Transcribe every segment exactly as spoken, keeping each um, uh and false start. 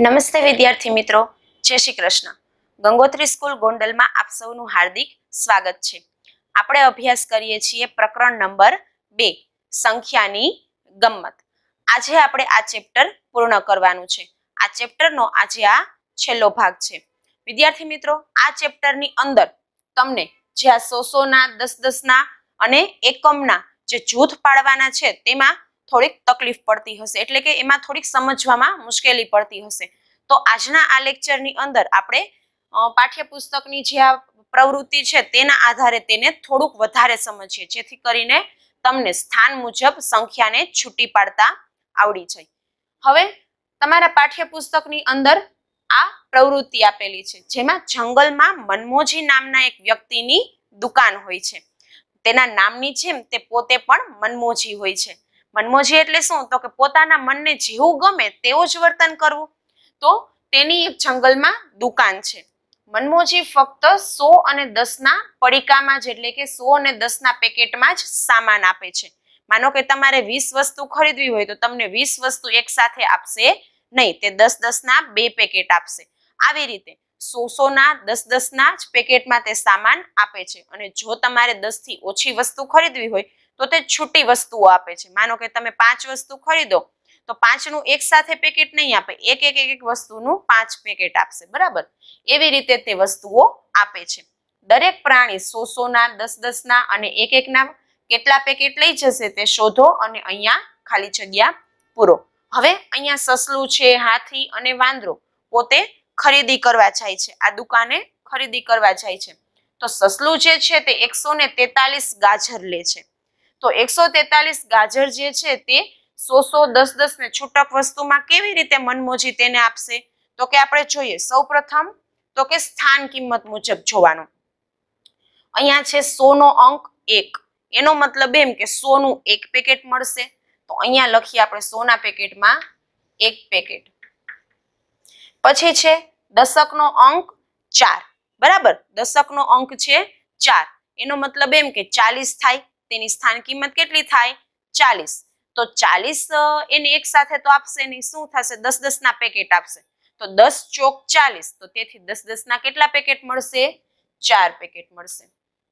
નમસ્તે વિદ્યાર્થી મિત્રો, જય શ્રી કૃષ્ણ. ગંગોત્રી સ્કૂલ ગોંડલ માં આપ સૌનું હાર્દિક સ્વાગત છે. આપણે અભ્યાસ કરીએ છીએ પ્રકરણ નંબર બે, સંખ્યાની ગમ્મત. આજે આપણે આ ચેપ્ટર પૂર્ણ કરવાનું છે. આ ચેપ્ટરનો આજે આ છેલ્લો ભાગ છે. વિદ્યાર્થી મિત્રો, આ ચેપ્ટરની અંદર તમને જે આ સો સો ના, દસ દસ ના અને એકમના જે જૂથ પાડવાના છે તેમાં થોડીક તકલીફ પડતી હશે, એટલે કે એમાં થોડીક સમજવામાં મુશ્કેલી પડતી હશે. તો આજના આ લેક્ચરની અંદર આપણે પાઠ્યપુસ્તકની જે આ પ્રવૃત્તિ છે તેના આધારે તેને થોડુંક વધારે સમજીએ, જેથી કરીને તમને સ્થાન મુજબ સંખ્યાને છૂટી પાડતા આવડી જાય. હવે તમારા પાઠ્યપુસ્તકની અંદર આ પ્રવૃત્તિ આપેલી છે, જેમાં જંગલમાં મનમોજી નામના એક વ્યક્તિની દુકાન હોય છે. તેના નામની જેમ તે પોતે પણ મનમોજી હોય છે. મનમોજી એટલે શું? તો કે પોતાના મનને જેવું ગમે તેવું જ વર્તન કરવું. તો તેની એક જંગલમાં દુકાન છે. મનમોજી ફક્ત સો અને દસ ના પડીકામાં જ, એટલે કે સો અને દસ ના પેકેટમાં જ સામાન આપે છે. માનો કે તમારે વીસ વસ્તુ ખરીદવી હોય તો તમને વીસ વસ્તુ એક સાથે આપશે નહીં, તે દસ દસ ના બે પેકેટ આપશે. આવી રીતે સો સો ના, દસ દસ ના જ પેકેટમાં તે સામાન આપે છે. અને જો તમારે દસ થી ઓછી વસ્તુ ખરીદવી હોય તો તે છૂટી વસ્તુઓ આપે છે. માનો કે તમે પાંચ વસ્તુ ખરીદો તો પાંચ નું એક સાથે પેકેટ નહીં આપે, એક એક એક એક વસ્તુનું પાંચ પેકેટ આપશે. બરાબર, એવી રીતે તે વસ્તુઓ આપે છે. દરેક પ્રાણી સો સો ના, દસ દસ ના અને એક એક ના કેટલા પેકેટ લઈ જશે તે શોધો અને અહીંયા ખાલી જગ્યા પૂરો. હવે અહીંયા સસલું છે, હાથી અને વાંદરો પોતે ખરીદી કરવા જાય છે. આ દુકાને ખરીદી કરવા જાય છે. તો સસલું જે છે તે એકસો ને તેતાલીસ ગાજર લે છે. તો એકસો તેતાલીસ ગાજર જે છે તે સો સો, દસ દસ ને છૂટક વસ્તુમાં કેવી રીતે મનમોજી તેને આપશે? તો કે આપણે જોઈએ સૌ પ્રથમ તો કે સ્થાન કિંમત મુજબ જોવાનું. અહીંયા છે સો નો અંક એક, એનો મતલબ એમ કે સો નું એક પેકેટ મળશે. તો અહીંયા લખીએ આપણે સો ના પેકેટમાં એક પેકેટ. પછી છે દશક નો અંક ચાર. બરાબર, દશક નો અંક છે ચાર, એનો મતલબ એમ કે ચાલીસ થાય. તેની સ્થાન કિંમત કેટલી થાય? ચાલીસ. તો ચાલીસ એને એક સાથે તો આપશે નહીં, શું થશે? દસ દસ ના પેકેટ આપશે. તો દસ ચોક ચાલીસ, તો તેથી દસ દસ ના કેટલા પેકેટ મળશે? ચાર પેકેટ મળશે.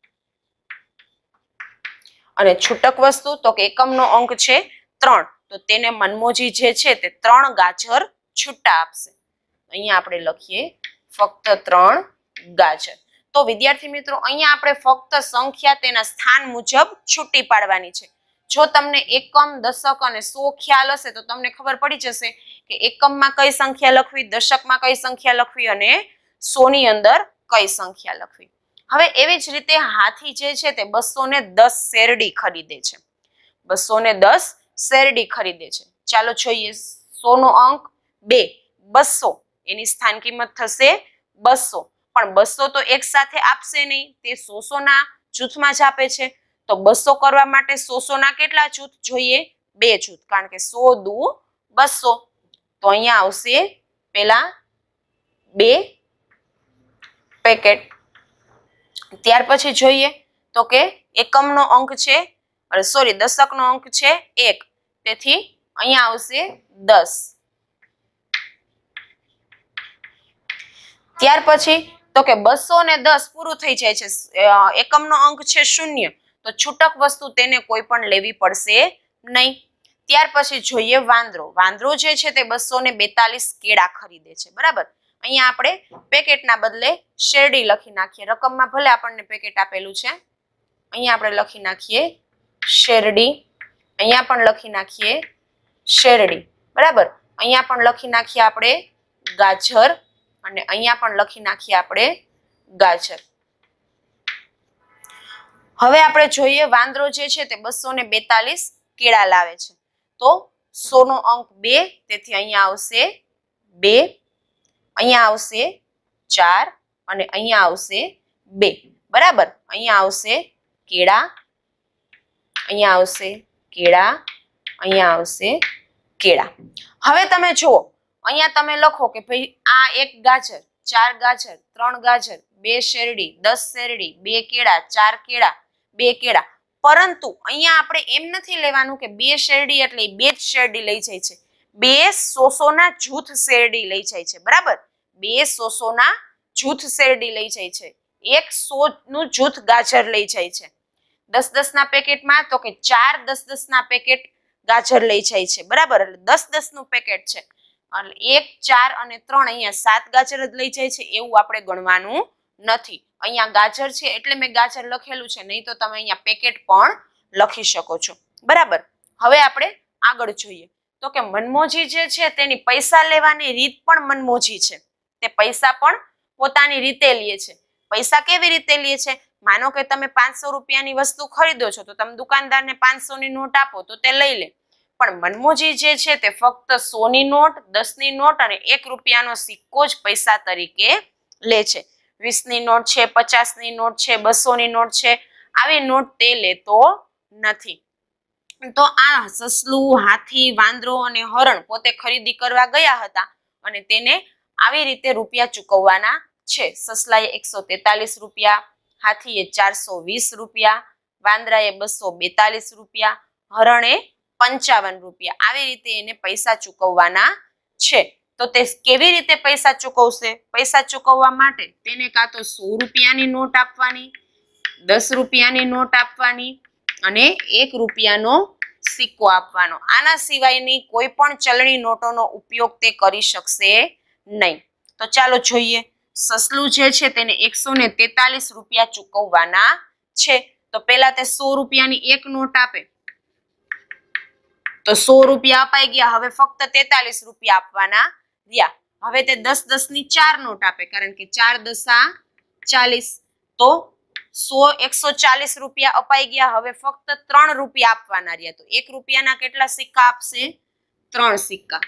અને છૂટક વસ્તુ તો કે એકમનો અંક છે ત્રણ, તો તેને મનમોજી જે છે તે ત્રણ ગાજર છૂટા આપશે. અહીંયા આપણે લખીએ ફક્ત ત્રણ ગાજર. તો વિદ્યાર્થી મિત્રો, અહીંયા આપણે ફક્ત સંખ્યા તેના સ્થાન મુજબ છૂટી પાડવાની છે. જો તમને એકમ, દશક અને સો ખ્યાલ હશે તો તમને ખબર પડી જશે કે એકમમાં કઈ સંખ્યા લખવી, દશકમાં કઈ સંખ્યા લખવી અને સો ની અંદર કઈ સંખ્યા લખવી. હવે એવી જ રીતે હાથી જે છે તે બસો ને દસ શેરડી ખરીદે છે. બસો ને દસ શેરડી ખરીદે છે. ચાલો જોઈએ, સો નો અંક બે, બસો, એની સ્થાન કિંમત થશે બસો. પણ બસો તો એક સાથે આપશે નહીં, તે સો સો ના જૂથમાં જ આપે છે. તો બસો કરવા માટે સો સો ના કેટલા જૂથ જોઈએ? બે જૂથ, કારણ કે સો દુ બસો. તો અહીંયા આવશે પેલા બે પેકેટ. ત્યાર પછી જોઈએ તો કે એકમનો અંક છે, અરે સોરી દશકનો અંક છે એક, તેથી અહીંયા આવશે દસ. ત્યાર પછી તો કે બસો ને દસ પૂરું થઈ જાય છે. એકમનો અંક છે શૂન્ય, તો છૂટક વસ્તુ તેને કોઈ પણ લેવી પડશે નહીં. ત્યાર પછી જોઈએ વાંદરો. વાંદરો જે છે તે બસો ને બેતાલીસ કેળા ખરીદે છે. બરાબર, અહીંયા આપણે પેકેટના બદલે શેરડી લખી નાખીએ. રકમમાં ભલે આપણને પેકેટ આપેલું છે, અહીંયા આપણે લખી નાખીએ શેરડી. અહીંયા પણ લખી નાખીએ શેરડી. બરાબર, અહીંયા પણ લખી નાખીએ આપણે ગાજર અને અહીંયા પણ લખી નાખીએ આપણે ગાજર. હવે આપણે જોઈએ વાંદરો જે છે તે બસો ને બેતાલીસ કેળા લાવે છે. તો સો નો અંક બે, તેથી અહીંયા આવશે બે, અહીંયા આવશે ચાર અને અહીંયા આવશે બે. બરાબર, અહીંયા આવશે કેળા, અહીંયા આવશે કેળા, અહીંયા આવશે કેળા. હવે તમે જુઓ, અહીંયા તમે લખો કે ભાઈ આ એક ગાજર, ચાર ગાજર, ત્રણ ગાજર, બે શેરડી, દસ શેરડી, બે કેળા, ચાર કેળા, બે કેળા. પરંતુ અહીંયા આપણે એમ નથી લેવાનું કે બે શેરડી એટલે બે જ શેરડી લઈ જાય છે. બે સોસોના જૂથ શેરડી લઈ જાય છે, બરાબર, બે સોસોના જૂથ શેરડી લઈ જાય છે, એક સો નું જૂથ ગાજર લઈ જાય છે, દસ દસ ના પેકેટમાં તો કે ચાર દસ દસ ના પેકેટ ગાજર લઈ જાય છે, બરાબર, એટલે દસ દસ નું પેકેટ છે, એટલે એક ચાર અને ત્રણ અહીંયા સાત ગાજર જ લઈ જાય છે એવું આપણે ગણવાનું નથી. અહીંયા ગાજર છે એટલે મેં ગાજર લખેલું છે, નહીં તો તમે અહીંયા પેકેટ પણ લખી શકો છો, બરાબર. હવે આપણે આગળ જોઈએ તો કે મનમોજી જે છે તેની પૈસા લેવાની રીત પણ મનમોજી છે. તે પૈસા પણ પોતાની રીતે લે છે. પૈસા કેવી રીતે લે છે? માનો કે તમે પાંચસો રૂપિયાની વસ્તુ ખરીદો છો તો તમે દુકાનદારને પાંચસો ની નોટ આપો તો તે લઈ લે, પણ મનમોજી જે છે તે ફક્ત સો ની નોટ, દસ ની નોટ અને એક રૂપિયાનો સિક્કો જ પૈસા તરીકે લે છે. વીસ ની નોટ છે, પચાસ ની નોટ છે, બસો ની નોટ છે, આવી નોટ તે લેતો નથી. તો આ સસલું, હાથી, વાંદરો અને હરણ પોતે ખરીદી કરવા ગયા હતા અને તેને આવી રીતે રૂપિયા ચૂકવવાના છે. સસલાએ એકસો તેતાલીસ રૂપિયા, હાથીએ ચારસો વીસ રૂપિયા, વાંદરાએ બસો બેતાલીસ રૂપિયા, હરણે પંચાવન રૂપિયા. આવી રીતે એને પૈસા ચૂકવવાના છે. તો તે કેવી રીતે પૈસા ચૂકવશે? પૈસા ચૂકવવા માટે તેને કાં તો સો રૂપિયાની નોટ આપવાની, દસ રૂપિયાની નોટ આપવાની અને એક રૂપિયાનો સિક્કો આપવાનો. આના સિવાયની કોઈ પણ ચલણી નોટોનો ઉપયોગ તે કરી શકશે નહીં. તો ચાલો જોઈએ. સસલું જે છે તેને એકસો ને તેતાલીસ રૂપિયા ચૂકવવાના છે. તો પેલા તે સો રૂપિયાની એક નોટ આપે તો સો રૂપિયા અપાઈ ગયા. હવે ફક્ત તેતાલીસ રૂપિયા આપવાના રહ્યા. હવે તે દસ દસ ની ચાર નોટ આપે, કારણ કે ચાર દસા ચાલીસ, તો સો એકસો ચાલીસ રૂપિયા અપાઈ ગયા. હવે ફક્ત ત્રણ રૂપિયા આપવાના રહ્યા. તો એક રૂપિયાના કેટલા સિક્કા આપશે? ત્રણ સિક્કા.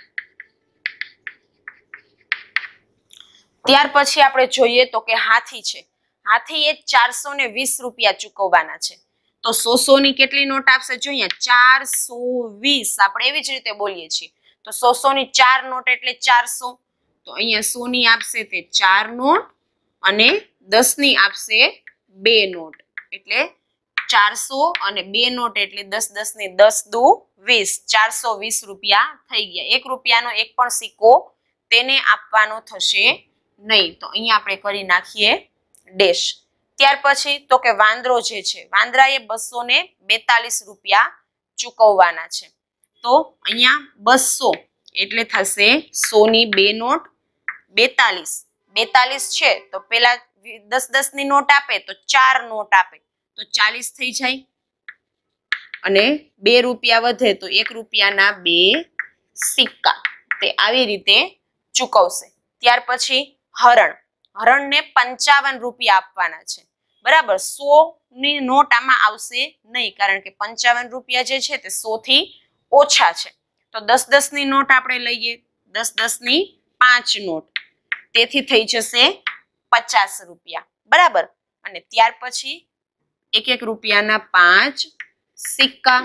ત્યાર પછી આપણે જોઈએ તો કે હાથી છે. હાથી એ ચારસો ને વીસ રૂપિયા ચૂકવવાના છે. તો સો સો ની કેટલી નોટ આપશે? જોઈએ, ચારસો વીસ. આપણે એવી જ રીતે બોલીએ છીએ. તો સો સો ની ચાર નોટ એટલે ચારસો. તો અહીંયા સો ની આપશે તે ચાર નોટ અને દસ ની આપશે બે નોટ, એટલે ચારસો અને બે નોટ એટલે દસ દસ ની દસ દુ વીસ. ચારસો વીસ રૂપિયા થઈ ગયા. એક રૂપિયાનો એક પણ સિક્કો તેને આપવાનો થશે નહીં. તો અહીંયા આપણે કરી નાખીએ ડેશ. ત્યાર પછી તો કે વાંદરો જે છે, વાંદરાએ બસો ને બેતાલીસ રૂપિયા ચૂકવવાના છે. તો અહીંયા બસો એટલે થશે સો ની બે નોટ, બેતાલીસ. બેતાલીસ છે તો પેલા દસ દસ ની નોટ આપે તો ચાર નોટ આપે તો ચાલીસ થઈ જાય અને બે રૂપિયા વધે તો એક રૂપિયાના બે સિક્કા. તે આવી રીતે ચૂકવશે. ત્યાર પછી હરણ. હરણને પંચાવન રૂપિયા આપવાના છે, બરાબર. સો ની નોટ આમાં આવશે નહીં, કારણ કે પંચાવન રૂપિયા જે છે તે સો થી ઓછા છે. તો દસ દસ ની નોટ આપણે લઈએ, દસ દસ ની પાંચ નોટ, તેથી થઈ જશે પચાસ રૂપિયા, બરાબર. અને ત્યાર પછી એક એક રૂપિયાના પાંચ સિક્કા.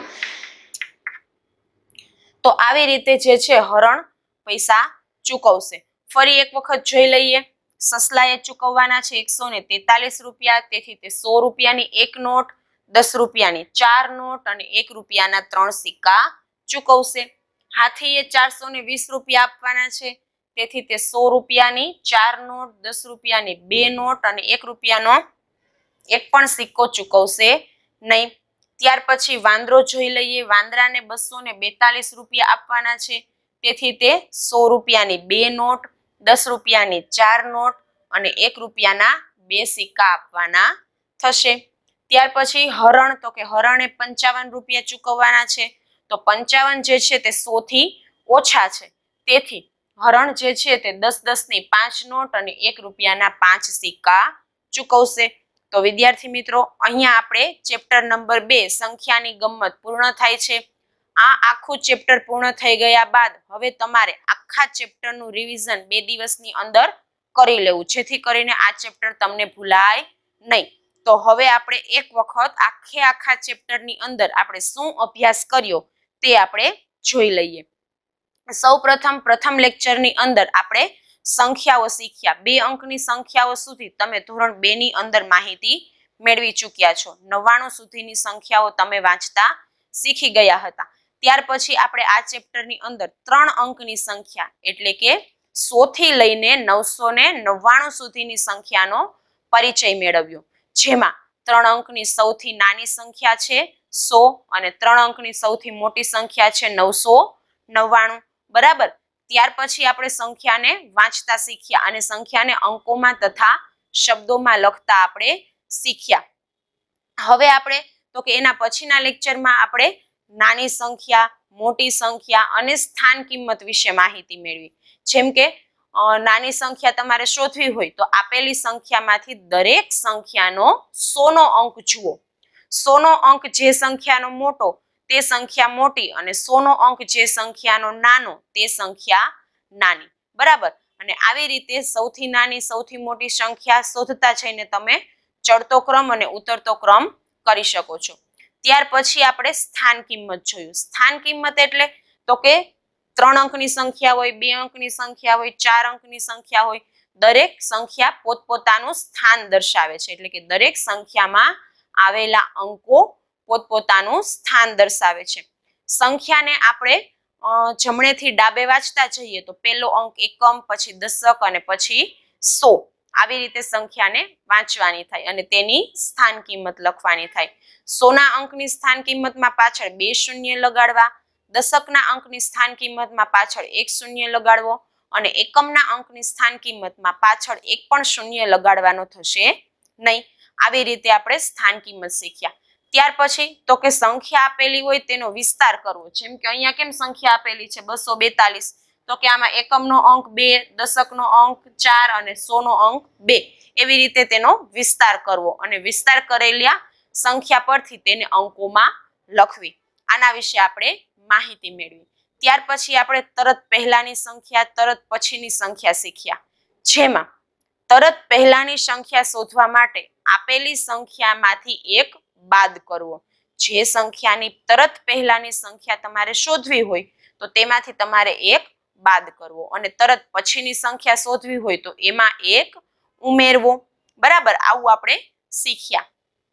તો આવી રીતે જે છે હરણ પૈસા ચૂકવશે. ફરી એક વખત જોઈ લઈએ. સસલાએ ચૂકવવાના છે એકસો ને તેતાલીસ રૂપિયા, તેથી તે સો રૂપિયાની એક નોટ, દસ રૂપિયાની ચાર નોટ અને એક રૂપિયાના ત્રણ સિક્કા ચૂકવશે. હાથીએ ચારસો ને વીસ રૂપિયા આપવાના છે, તેથી તે સો રૂપિયાની ચાર નોટ, દસ રૂપિયાની બે નોટ અને એક રૂપિયાનો એક પણ સિક્કો ચૂકવશે નહીં. ત્યાર પછી વાંદરો જોઈ લઈએ. વાંદરાને બસો ને બેતાલીસ રૂપિયા આપવાના છે, તેથી તે સો રૂપિયાની બે નોટ, દસ રૂપિયાની ચાર નોટ અને એક રૂપિયાના બે સિક્કા આપવાના થશે. ત્યાર પછી હરણ. તો કે હરણે પંચાવન રૂપિયા ચૂકવવાના છે. તો પંચાવન જે છે તે સો થી ઓછા છે, તેથી હરણ જે છે તે દસ દસ ની પાંચ નોટ અને એક રૂપિયાના પાંચ સિક્કા ચૂકવશે. તો વિદ્યાર્થી મિત્રો, અહીંયા આપણે ચેપ્ટર નંબર બે સંખ્યાની ગમ્મત પૂર્ણ થાય છે. આ આખું ચેપ્ટર પૂર્ણ થઈ ગયા બાદ હવે તમારે આખા ચેપ્ટરનું રિવિઝન બે દિવસની અંદર કરી લેવું, જેથી કરીને આ ચેપ્ટર તમને ભૂલાય નહીં. તો હવે આપણે એક વખત આખે આખા ચેપ્ટરની અંદર આપણે શું અભ્યાસ કર્યો તે આપણે જોઈ લઈએ. સૌ પ્રથમ પ્રથમ લેક્ચરની અંદર આપણે સંખ્યાઓ શીખ્યા. બે અંકની સંખ્યાઓ સુધી તમે ધોરણ બે ની અંદર માહિતી મેળવી ચૂક્યા છો. નવ્વાણું સુધીની સંખ્યાઓ તમે વાંચતા શીખી ગયા હતા. ત્યાર પછી આપણે આ ચેપ્ટરની અંદર ત્રણ અંકની સંખ્યા એટલે કે સો થી લઈને નવસો ને નવ્વાણું સુધીની સંખ્યાનો પરિચય મેળવ્યો, જેમાં ત્રણ અંકની સૌથી નાની સંખ્યા છે સો અને ત્રણ અંકની સૌથી મોટી સંખ્યા છે નવસો નવ્વાણું. બરાબર. ત્યાર પછી આપણે સંખ્યાને વાંચતા શીખ્યા અને સંખ્યાને અંકોમાં તથા શબ્દોમાં લખતા આપણે શીખ્યા. હવે આપણે તો કે એના પછીના લેક્ચરમાં આપણે નાની સંખ્યા, મોટી સંખ્યા અને સ્થાન કિંમત વિશે માહિતી મેળવી. જેમ કે નાની સંખ્યા તમારે શોધવી હોય તો આપેલી સંખ્યામાંથી દરેક સંખ્યાનો સો નો અંક જુઓ. સો નો અંક જે સંખ્યાનો મોટો તે સંખ્યા મોટી અને સો નો અંક જે સંખ્યાનો નાનો તે સંખ્યા નાની. બરાબર. અને આવી રીતે સૌથી નાની સૌથી મોટી સંખ્યા શોધતા જઈને તમે ચડતો ક્રમ અને ઉતરતો ક્રમ કરી શકો છો. ત્યાર પછી આપણે સ્થાન કિંમત જોયું. સ્થાન કિંમત એટલે તો કે ત્રણ અંકની સંખ્યા હોય, બે અંકની સંખ્યા હોય, ચાર અંકની સંખ્યા હોય, દરેક સંખ્યા પોતપોતાનું સ્થાન દર્શાવે છે. એટલે કે દરેક સંખ્યામાં આવેલા અંકો પોતપોતાનું સ્થાન દર્શાવે છે. સંખ્યાને આપણે જમણેથી ડાબે વાંચતા જઈએ તો પહેલો અંક એકમ, પછી દશક અને પછી સો. આવી રીતે સંખ્યાને વાંચવાની થાય અને તેની સ્થાન કિંમત લખવાની થાય. સોના અંકની સ્થાન કિંમતમાં પાછળ બે શૂન્ય લગાડવા, દશકના અંકની સ્થાન કિંમતમાં પાછળ એક શૂન્ય લગાડવો અને એકમના અંકની સ્થાન કિંમતમાં પાછળ એક પણ શૂન્ય લગાડવાનો થશે નહીં. આવી રીતે આપણે સ્થાન કિંમત શીખ્યા. ત્યાર પછી તો કે સંખ્યા આપેલી હોય તેનો વિસ્તાર કરવો. જેમ કે અહીંયા કેમ સંખ્યા આપેલી છે બસો બેતાલીસ, તો કે આમાં એકમનો અંક બે, દશકનો અંક ચાર અને સો નો અંક બે. એવી રીતે તેનો વિસ્તાર કરવો અને વિસ્તાર કરેલા સંખ્યા પરથી તેને અંકોમાં લખવી. આના વિશે આપણે માહિતી મેળવી. ત્યાર પછી આપણે તરત પહેલાની સંખ્યા, તરત પછીની સંખ્યા શીખ્યા. જેમાં તરત પહેલાની સંખ્યા શોધવા માટે આપેલી સંખ્યામાંથી એક બાદ કરવો. જે સંખ્યાની તરત પહેલાની સંખ્યા તમારે શોધવી હોય તો તેમાંથી તમારે એક બાદ કરવો અને તરત પછીની સંખ્યા શોધવી હોય તો એમાં એક ઉમેરવો. બરાબર. આવું આપણે શીખ્યા.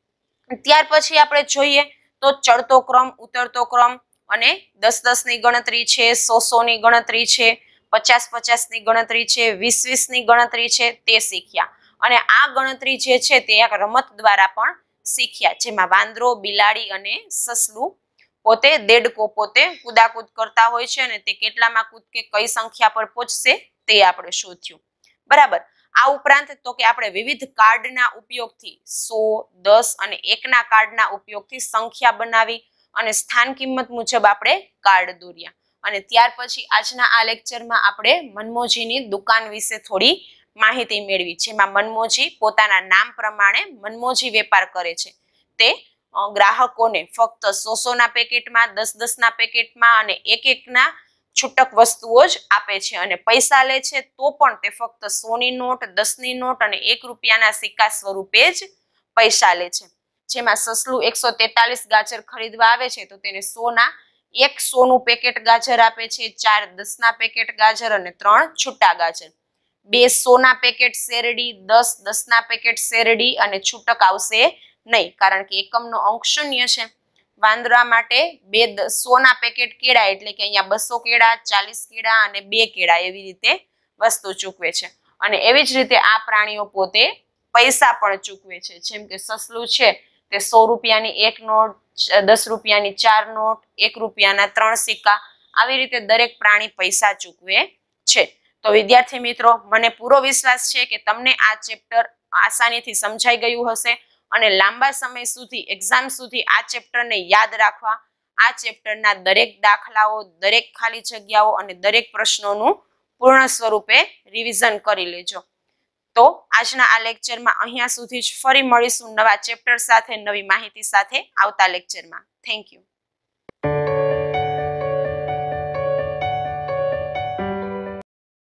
ત્યાર પછી આપણે જોઈએ તો ચડતો ક્રમ, ઉતરતો ક્રમ અને દસ દસ ની ગણતરી છે, સો સો ની ગણતરી છે, પચાસ પચાસ ની ગણતરી છે, વીસ વીસ ની ગણતરી છે તે શીખ્યા. અને આ ગણતરી જે છે તે એક રમત દ્વારા પણ શીખ્યા, જેમાં વાંદરો, બિલાડી અને સસલું પોતે દેડકો પોતે કુદાકૂદ કરતા હોય છે અને તે કેટલામાં કૂદકે કઈ સંખ્યા પર પહોંચશે તે આપણે શોધ્યું. બરાબર. આ ઉપરાંત તો કે આપણે વિવિધ કાર્ડના ઉપયોગથી સો, દસ અને એકના કાર્ડના ઉપયોગથી સંખ્યા બનાવી અને સ્થાન કિંમત મુજબ આપણે કાર્ડ દોર્યા. અને ત્યાર પછી આજના આ લેક્ચરમાં આપણે મનમોજીની દુકાન વિશે થોડી માહિતી મેળવી, જેમાં મનમોજી પોતાના નામ પ્રમાણે મનમોજી વેપાર કરે છે. તે ગ્રાહકોને ફક્ત સો સો ના પેકેટમાં, દસ દસ ના પેકેટમાં અને એક એકના છૂટક વસ્તુઓ જ આપે છે અને પૈસા લે છે તો પણ તે ફક્ત સો ની નોટ, દસ ની નોટ અને એક રૂપિયાના સિક્કા સ્વરૂપે જ પૈસા લે છે. જેમાં સસલું એકસો તેતાલીસ ગાજર ખરીદવા આવે છે તો તેને સો ના એક સો નું પેકેટ ગાજર આપે છે, ચાર દસ ના પેકેટ ગાજર અને ત્રણ છૂટા ગાજર. બે સો ના પેકેટ શેરડી, દસ દસ ના પેકેટ શેરડી અને છૂટક આવશે નહીં, કારણ કે એકમનો અંક શૂન્ય છે. વાંદરા માટે બે સો ના પેકેટ કેળા એટલે કે અહીંયા બસો કેળા, ચાલીસ કેળા અને બે કેળા એવી રીતે વસ્તુ ચૂકવે છે. અને એવી જ રીતે આ પ્રાણીઓ પોતે પૈસા પણ ચૂકવે છે. જેમ કે સસલું છે તે સો રૂપિયાની એક નોટ, દસ રૂપિયાની ચાર નોટ, એક રૂપિયાના ત્રણ સિક્કા, આવી રીતે દરેક પ્રાણી પૈસા ચૂકવે છે. તો વિદ્યાર્થી મિત્રો, મને પૂરો વિશ્વાસ છે કે તમને આ ચેપ્ટર આસાનીથી સમજાઈ ગયું હશે અને લાંબા સમય સુધી એક્ઝામ સુધી આ ચેપ્ટરને યાદ રાખવા, આ ચેપ્ટરના દરેક દાખલાઓ, દરેક ખાલી જગ્યાઓ અને દરેક પ્રશ્નોનું પૂર્ણ સ્વરૂપે રિવિઝન કરી લેજો. તો આજના આ લેક્ચરમાં અહીંયા સુધી જ. ફરી મળીશું નવા ચેપ્ટર સાથે, નવી માહિતી સાથે આવતા લેક્ચરમાં. Thank you.